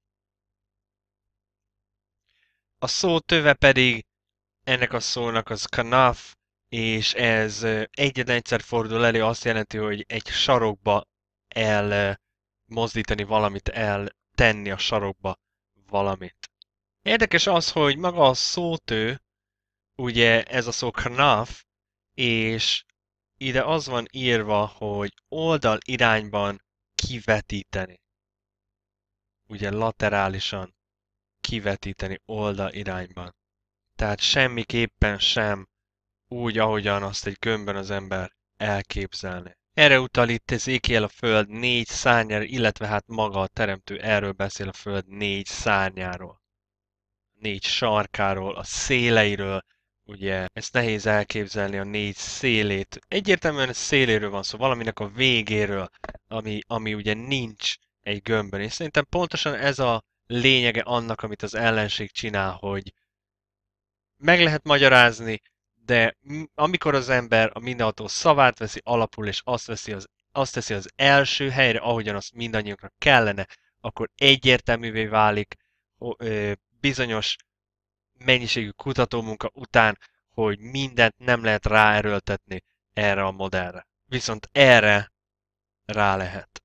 A szó töve pedig ennek a szónak az kanaf, és ez egyetlen egyszer fordul elő, azt jelenti, hogy egy sarokba elmozdítani valamit, eltenni a sarokba valamit. Érdekes az, hogy maga a szótő, ugye ez a szó kanaf, és ide az van írva, hogy oldal irányban kivetíteni. Ugye laterálisan kivetíteni oldal irányban. Tehát semmiképpen sem úgy, ahogyan azt egy gömbben az ember elképzelné. Erre utal itt Ezékiel a föld négy szárnyára, illetve hát maga a teremtő erről beszél a föld négy szárnyáról. Négy sarkáról, a széleiről, ugye ezt nehéz elképzelni a négy szélét. Egyértelműen a széléről van szó, valaminek a végéről, ami, ami ugye nincs egy gömbben. És szerintem pontosan ez a lényege annak, amit az ellenség csinál, hogy meg lehet magyarázni, de amikor az ember a mindenható szavát veszi alapul, és azt, veszi az, azt teszi az első helyre, ahogyan azt mindannyiunknak kellene, akkor egyértelművé válik ö, bizonyos mennyiségű kutatómunka után, hogy mindent nem lehet ráerőltetni erre a modellre. Viszont erre rá lehet.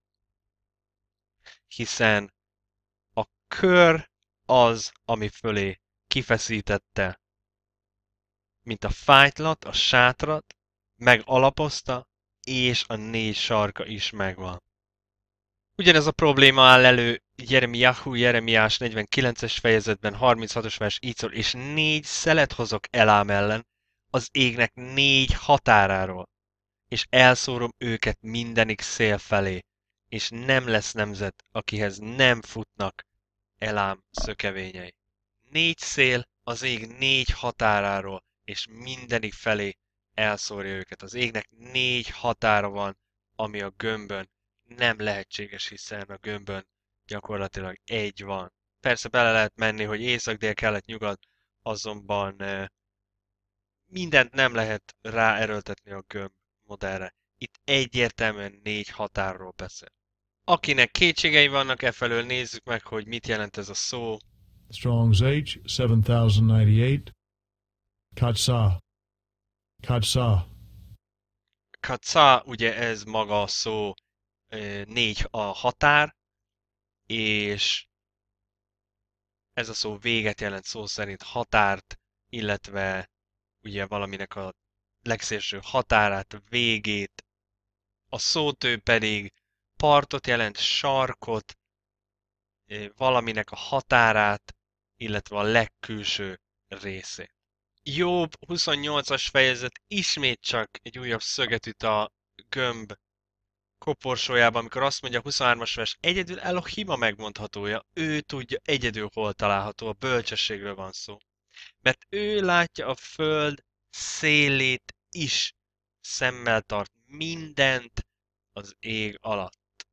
Hiszen a kör az, ami fölé kifeszítette, mint a fájtlat, a sátrat, megalapozta, és a négy sarka is megvan. Ugyanez a probléma áll elő Jeremiahu, Jeremiás negyvenkilences fejezetben, harminchatos vers így szól, és négy szelet hozok Elám ellen, az égnek négy határáról, és elszórom őket mindenik szél felé, és nem lesz nemzet, akihez nem futnak Elám szökevényei. Négy szél az ég négy határáról, és mindenik felé elszórja őket. Az égnek négy határa van, ami a gömbön nem lehetséges, hiszen a gömbön gyakorlatilag egy van. Persze bele lehet menni, hogy észak, dél, kelet, nyugat, azonban mindent nem lehet ráerőltetni a gömb modellre. Itt egyértelműen négy határról beszél. Akinek kétségei vannak e felől, nézzük meg, hogy mit jelent ez a szó. Strong's H seven thousand ninety-eight. Katsa. Katsa. Katsa, ugye ez maga a szó négy a határ, és ez a szó véget jelent szó szerint határt, illetve ugye valaminek a legszélső határát, végét. A szótő pedig partot jelent, sarkot, valaminek a határát, illetve a legkülső részét. Jobb huszonnyolcas fejezet ismét csak egy újabb szöget üt a gömb koporsójában, amikor azt mondja a huszonhármas vers, egyedül Elohim a megmondhatója, ő tudja egyedül hol található, a bölcsességről van szó. Mert ő látja a föld szélét is, szemmel tart mindent az ég alatt.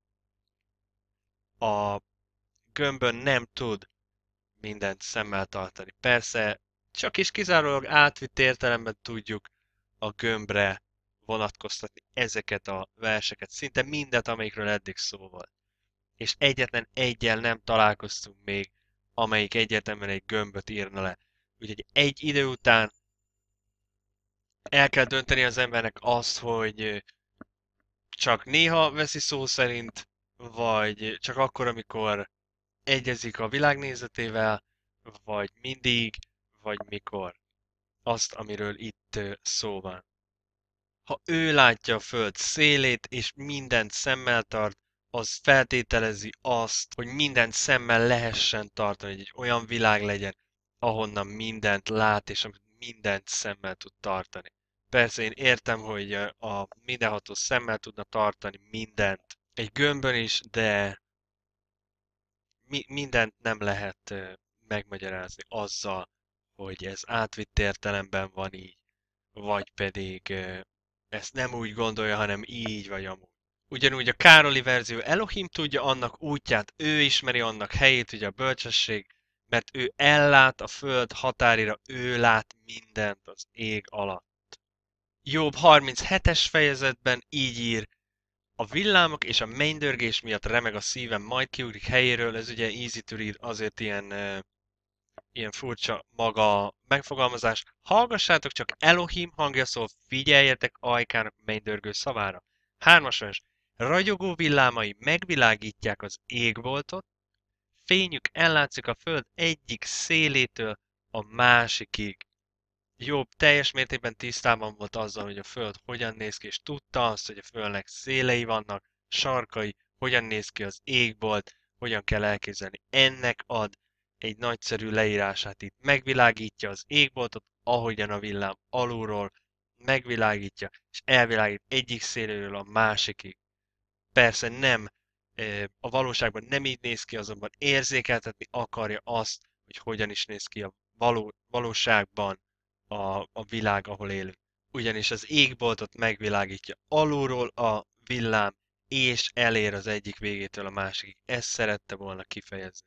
A gömbön nem tud mindent szemmel tartani. Persze, csak is kizárólag átvitt értelemben tudjuk a gömbre vonatkoztatni ezeket a verseket, szinte mindet, amelyikről eddig szó volt. És egyetlen egyel nem találkoztunk még, amelyik egyértelműen egy gömböt írna le. Úgyhogy egy idő után el kell dönteni az embernek azt, hogy csak néha veszi szó szerint, vagy csak akkor, amikor egyezik a világnézetével, vagy mindig, vagy mikor. Azt, amiről itt szó van. Ha ő látja a föld szélét, és mindent szemmel tart, az feltételezi azt, hogy mindent szemmel lehessen tartani, hogy egy olyan világ legyen, ahonnan mindent lát, és amit mindent szemmel tud tartani. Persze én értem, hogy a mindenható szemmel tudna tartani mindent egy gömbön is, de mi, mindent nem lehet megmagyarázni azzal, hogy ez átvitt értelemben van így, vagy pedig ezt nem úgy gondolja, hanem így vagy amúgy. Ugyanúgy a Károli verzió, Elohim tudja annak útját, ő ismeri annak helyét, ugye a bölcsesség, mert ő ellát a föld határira, ő lát mindent az ég alatt. Jobb harminchetes fejezetben így ír, a villámok és a mennydörgés miatt remeg a szívem, majd kiugrik helyéről, ez ugye easy to read, azért ilyen, uh, ilyen furcsa maga megfogalmazás. Hallgassátok csak Elohim hangja szól, figyeljetek ajkának mennydörgő szavára. Hármas vers. Ragyogó villámai megvilágítják az égboltot, fényük ellátszik a föld egyik szélétől a másikig. Jobb teljes mértékben tisztában volt azzal, hogy a föld hogyan néz ki, és tudta azt, hogy a földnek szélei vannak, sarkai, hogyan néz ki az égbolt, hogyan kell elképzelni. Ennek ad egy nagyszerű leírását itt. Megvilágítja az égboltot, ahogyan a villám alulról megvilágítja, és elvilágít egyik széléről a másikig. Persze nem, a valóságban nem így néz ki, azonban érzékeltetni akarja azt, hogy hogyan is néz ki a való, valóságban a, a világ, ahol élünk. Ugyanis az égboltot megvilágítja alulról a villám, és elér az egyik végétől a másikig. Ezt szerette volna kifejezni.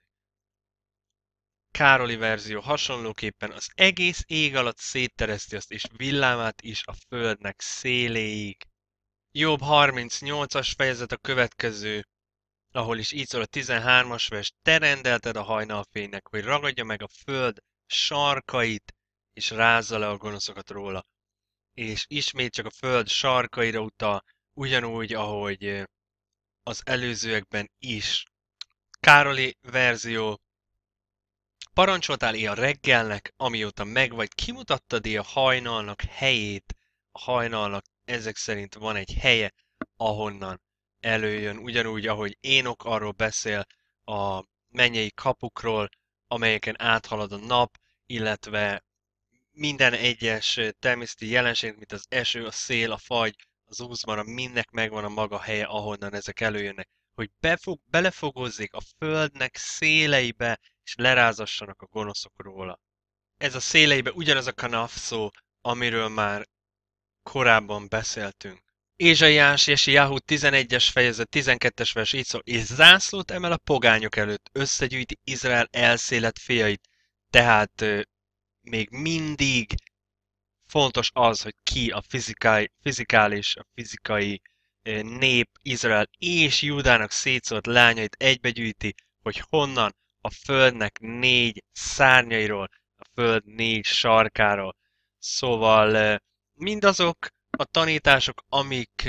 Károli verzió hasonlóképpen az egész ég alatt széttereszti azt, és villámát is a földnek széléig. Jobb harmincnyolcas fejezet a következő, ahol is így szól a tizenhármas vers, te rendelted a hajnalfénynek, hogy ragadja meg a föld sarkait, és rázza le a gonoszokat róla. És ismét csak a föld sarkaira utal, ugyanúgy, ahogy az előzőekben is. Károli verzió. Parancsoltál éj a reggelnek, amióta megvagy, kimutattad éj a hajnalnak helyét. A hajnalnak ezek szerint van egy helye, ahonnan előjön, ugyanúgy, ahogy Énok arról beszél a mennyei kapukról, amelyeken áthalad a nap, illetve minden egyes természeti jelenség, mint az eső, a szél, a fagy, az úszmara, mindnek megvan a maga helye, ahonnan ezek előjönnek. Hogy befog, belefogozzék a földnek széleibe, és lerázassanak a gonoszok róla. Ez a széleibe ugyanaz a kanaf szó, amiről már korábban beszéltünk. Ézsaiás Jesjahu tizenegyes fejezet tizenkettes vers így szól, és zászlót emel a pogányok előtt, összegyűjti Izrael elszélet fiait. Tehát még mindig fontos az, hogy ki a fizikai, fizikális, a fizikai nép Izrael és Júdának szétszólt lányait egybegyűjti, hogy honnan a földnek négy szárnyairól, a föld négy sarkáról. Szóval mindazok a tanítások, amik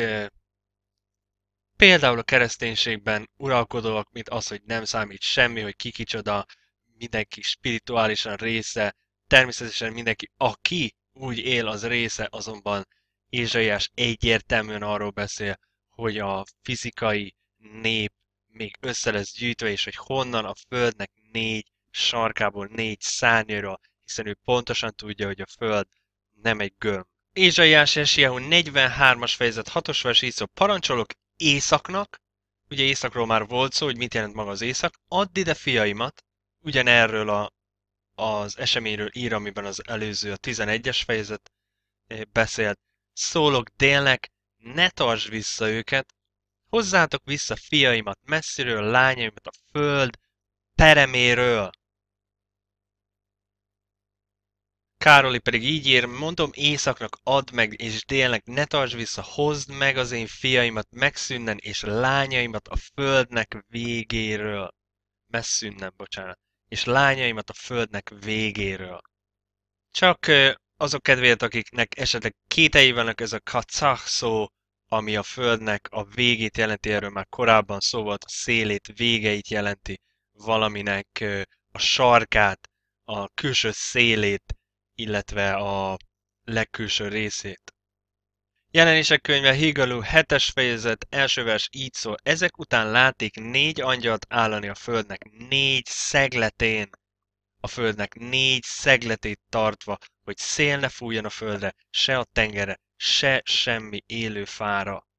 például a kereszténységben uralkodóak, mint az, hogy nem számít semmi, hogy ki kicsoda, mindenki spirituálisan része, természetesen mindenki, aki úgy él, az része, azonban Ézsaiás egyértelműen arról beszél, hogy a fizikai nép még össze lesz gyűjtve, és hogy honnan a földnek négy sarkából négy szárnyról, hiszen ő pontosan tudja, hogy a föld nem egy gömb. Ézsaiás Jesiáhu negyvenhármas fejezet hatos vers így szól, parancsolok északnak, ugye északról már volt szó, hogy mit jelent maga az észak, add ide fiaimat, ugyanerről a, az eseményről ír, amiben az előző, a tizenegyes fejezet beszélt, szólok délnek, ne tartsd vissza őket, hozzátok vissza fiaimat messziről, lányaimat a föld pereméről. Károli pedig így ír, mondom északnak add meg, és délnek ne tartsd vissza, hozd meg az én fiaimat megszűnnen, és lányaimat a földnek végéről. Messzűnnen, bocsánat. És lányaimat a földnek végéről. Csak azok kedvéért, akiknek esetleg kételjei vannak, ez a kacach szó, ami a földnek a végét jelenti, erről már korábban szó volt, a szélét, végeit jelenti, valaminek a sarkát, a külső szélét, illetve a legkülső részét. Jelenések könyve Higgalú hetes fejezet első vers így szól, ezek után láték négy angyalt állani a földnek, négy szegletén, a földnek négy szegletét tartva, hogy szél ne fújjon a földre, se a tengerre, se semmi élő fára.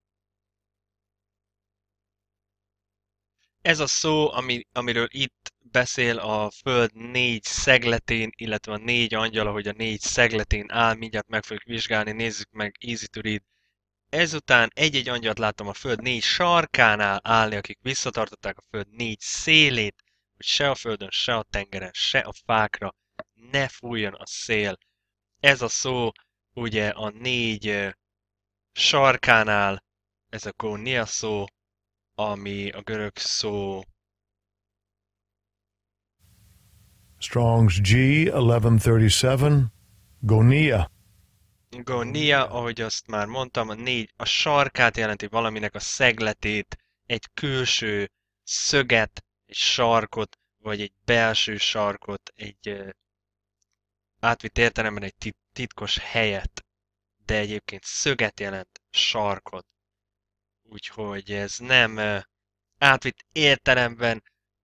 Ez a szó, ami, amiről itt beszél a föld négy szegletén, illetve a négy angyal, ahogy a négy szegletén áll, mindjárt meg fogjuk vizsgálni, nézzük meg Easy to Read. Ezután egy-egy angyalt láttam a föld négy sarkánál állni, akik visszatartották a föld négy szélét, hogy se a földön, se a tengeren, se a fákra ne fújjon a szél. Ez a szó ugye a négy sarkánál, ez a gónia szó, ami a görög szó Strong's G eleven thirty-seven, gonia. Gonia, ahogy azt már mondtam, a négy a sarkát jelenti, valaminek a szegletét, egy külső szöget, egy sarkot, vagy egy belső sarkot, egy uh, átvitt értelemben egy titkos helyet, de egyébként szöget jelent, sarkot. Úgyhogy ez nem uh, átvitt értelemben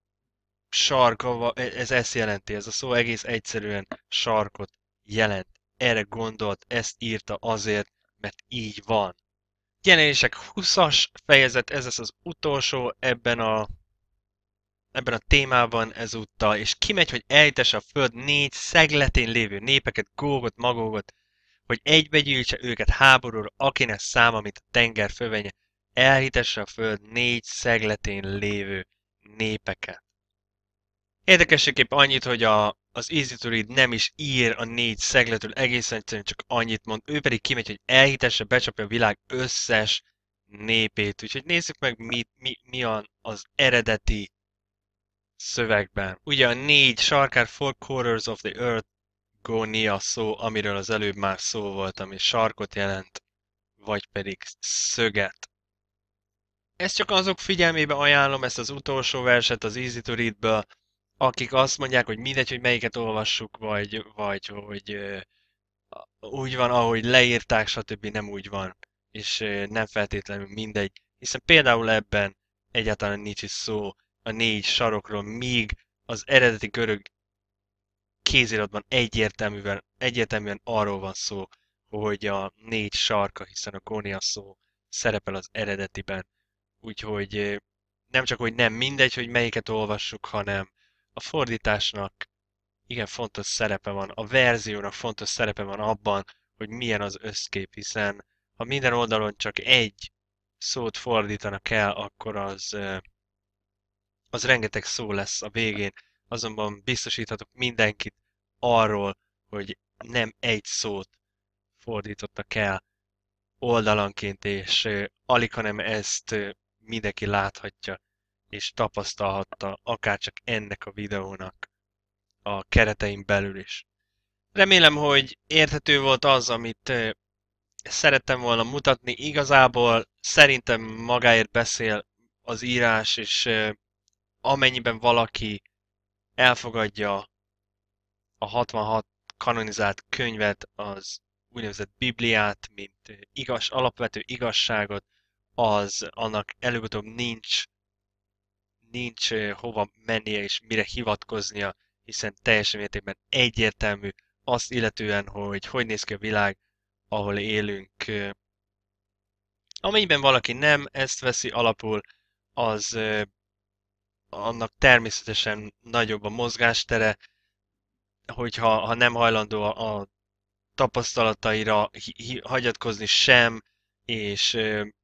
sarka, ez ezt jelenti, ez a szó egész egyszerűen sarkot jelent. Erre gondolt, ezt írta azért, mert így van. Jelenések huszas fejezet, ez lesz az utolsó ebben a, ebben a témában ezúttal, és kimegy, hogy elhitesse a föld négy szegletén lévő népeket, Gógot, Magógot, hogy egybegyűjtse őket háborúra, akinek száma, mint a tenger fövenye, elhitesse a föld négy szegletén lévő népeket. Érdekességképp annyit, hogy a, az Easy to Read nem is ír a négy szegletről, egészen egyszerűen csak annyit mond, ő pedig kimegy, hogy elhitesse, becsapja a világ összes népét. Úgyhogy nézzük meg, mi, mi, mi a, az eredeti szövegben. Ugye a négy sarkár, four quarters of the earth, gonia szó, amiről az előbb már szó volt, ami sarkot jelent, vagy pedig szöget. Ezt csak azok figyelmébe ajánlom, ezt az utolsó verset az Easy to Readből, akik azt mondják, hogy mindegy, hogy melyiket olvassuk, vagy, vagy hogy uh, úgy van, ahogy leírták, stb. Nem úgy van, és uh, nem feltétlenül mindegy, hiszen például ebben egyáltalán nincs is szó a négy sarokról, míg az eredeti görög kéziratban egyértelműen, egyértelműen arról van szó, hogy a négy sarka, hiszen a gónia szó szerepel az eredetiben. Úgyhogy uh, nem csak, hogy nem mindegy, hogy melyiket olvassuk, hanem a fordításnak igen fontos szerepe van, a verziónak fontos szerepe van abban, hogy milyen az összkép, hiszen ha minden oldalon csak egy szót fordítanak el, akkor az, az rengeteg szó lesz a végén. Azonban biztosíthatok mindenkit arról, hogy nem egy szót fordítottak el oldalanként, és alig, hanem ezt mindenki láthatja és tapasztalhatta, akárcsak ennek a videónak a keretein belül is. Remélem, hogy érthető volt az, amit szerettem volna mutatni. Igazából szerintem magáért beszél az írás, és amennyiben valaki elfogadja a hatvanhat kanonizált könyvet, az úgynevezett Bibliát, mint igaz, alapvető igazságot, az annak előbb-utóbb nincs nincs hova mennie és mire hivatkoznia hiszen teljesen mértékben egyértelmű azt illetően, hogy hogy néz ki a világ, ahol élünk. Amennyiben valaki nem ezt veszi alapul, az annak természetesen nagyobb a mozgástere, hogyha ha nem hajlandó a, a tapasztalataira hi, hi, hagyatkozni sem, és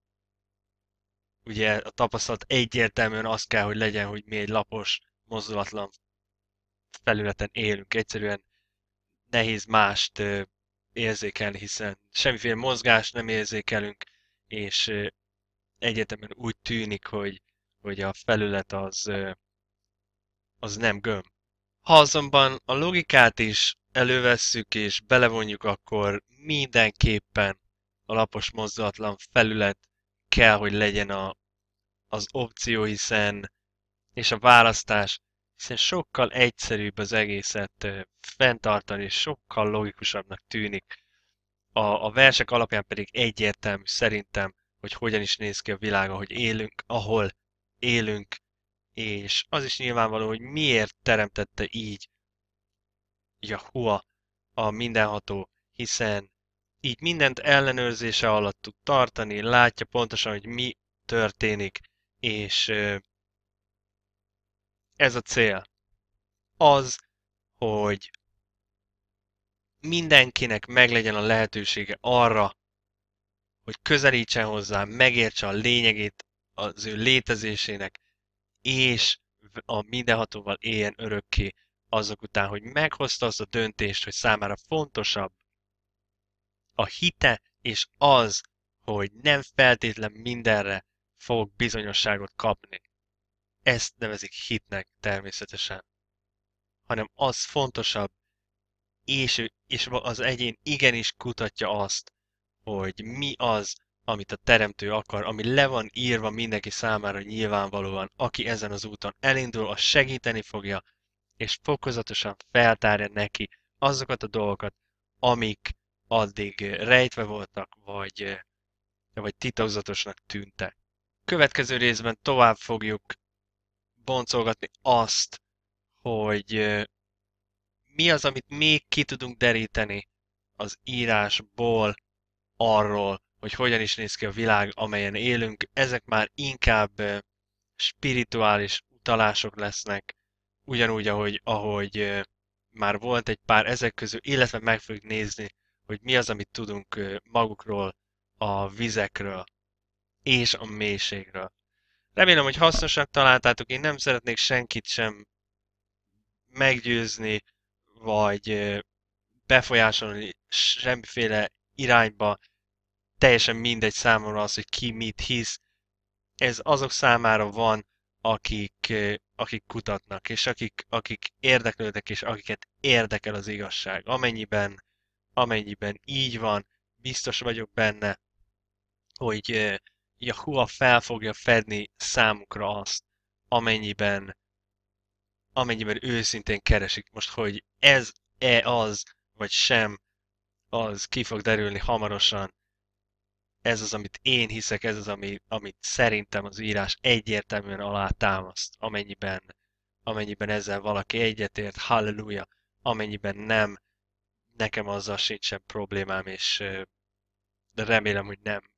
ugye a tapasztalat egyértelműen az kell, hogy legyen, hogy mi egy lapos, mozdulatlan felületen élünk. Egyszerűen nehéz mást érzékelni, hiszen semmiféle mozgást nem érzékelünk, és egyértelműen úgy tűnik, hogy, hogy a felület az, az nem gömb. Ha azonban a logikát is elővesszük és belevonjuk, akkor mindenképpen a lapos mozdulatlan felület kell, hogy legyen a, az opció, hiszen és a választás, hiszen sokkal egyszerűbb az egészet fenntartani, és sokkal logikusabbnak tűnik. A, a versek alapján pedig egyértelmű szerintem, hogy hogyan is néz ki a világ, ahogy élünk, ahol élünk, és az is nyilvánvaló, hogy miért teremtette így Jahua a mindenható, hiszen így mindent ellenőrzése alatt tud tartani, látja pontosan, hogy mi történik, és ez a cél. Az, hogy mindenkinek meglegyen a lehetősége arra, hogy közelítsen hozzá, megértse a lényegét az ő létezésének, és a mindenhatóval éljen örökké azok után, hogy meghozta azt a döntést, hogy számára fontosabb a hite, és az, hogy nem feltétlen mindenre fog bizonyosságot kapni. Ezt nevezik hitnek természetesen. Hanem az fontosabb, és, és az egyén igenis kutatja azt, hogy mi az, amit a teremtő akar, ami le van írva mindenki számára nyilvánvalóan, aki ezen az úton elindul, az segíteni fogja, és fokozatosan feltárja neki azokat a dolgokat, amik addig rejtve voltak, vagy, vagy titokzatosnak tűntek. Következő részben tovább fogjuk boncolgatni azt, hogy mi az, amit még ki tudunk deríteni az írásból arról, hogy hogyan is néz ki a világ, amelyen élünk. Ezek már inkább spirituális utalások lesznek, ugyanúgy, ahogy, ahogy már volt egy pár ezek közül, illetve meg fogjuk nézni, hogy mi az, amit tudunk magukról, a vizekről és a mélységről. Remélem, hogy hasznosak találtátok, én nem szeretnék senkit sem meggyőzni, vagy befolyásolni semmiféle irányba, teljesen mindegy számomra az, hogy ki mit hisz. Ez azok számára van, akik, akik kutatnak, és akik, akik érdeklődnek, és akiket érdekel az igazság. Amennyiben, amennyiben így van, biztos vagyok benne, hogy Jahua fel fogja fedni számukra azt, amennyiben, amennyiben őszintén keresik. Most, hogy ez-e az, vagy sem, az ki fog derülni hamarosan. Ez az, amit én hiszek, ez az, ami, amit szerintem az írás egyértelműen alátámaszt, amennyiben, amennyiben ezzel valaki egyetért, halleluja, amennyiben nem, nekem azzal sincsen problémám, és de remélem, hogy nem.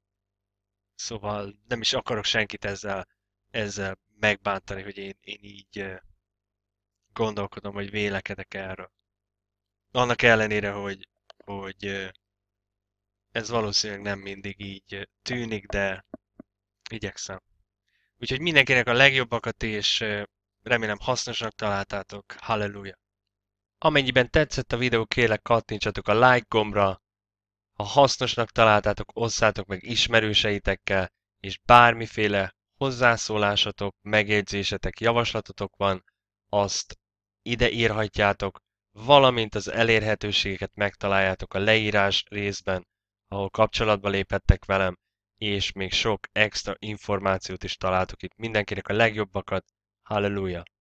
Szóval nem is akarok senkit ezzel, ezzel megbántani, hogy én, én így gondolkodom, hogy vélekedek erről. Annak ellenére, hogy, hogy ez valószínűleg nem mindig így tűnik, de igyekszem. Úgyhogy mindenkinek a legjobbakat, és remélem hasznosnak találtátok. Halleluja! Amennyiben tetszett a videó, kérlek kattintsatok a like gombra. Ha hasznosnak találtátok, osszátok meg ismerőseitekkel, és bármiféle hozzászólásatok, megjegyzésetek, javaslatotok van, azt ide írhatjátok, valamint az elérhetőségeket megtaláljátok a leírás részben, ahol kapcsolatba léphettek velem, és még sok extra információt is találtok itt. Mindenkinek a legjobbakat, halleluja!